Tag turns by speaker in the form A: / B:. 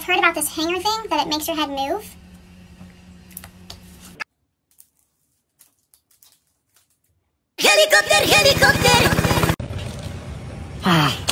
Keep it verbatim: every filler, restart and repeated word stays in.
A: heard about this hanger thing, that it makes your head move.
B: Helicopter, helicopter!
C: Ah.